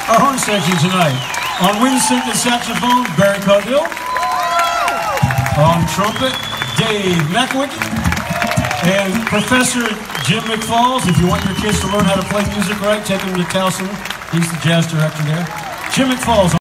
our horn section tonight. On wind synth and saxophone, Barry Caudill. On trumpet, Dave McWick. And Professor Jim McFalls. If you want your kids to learn how to play music right, take them to Towson. He's the jazz director there. Jim McFalls.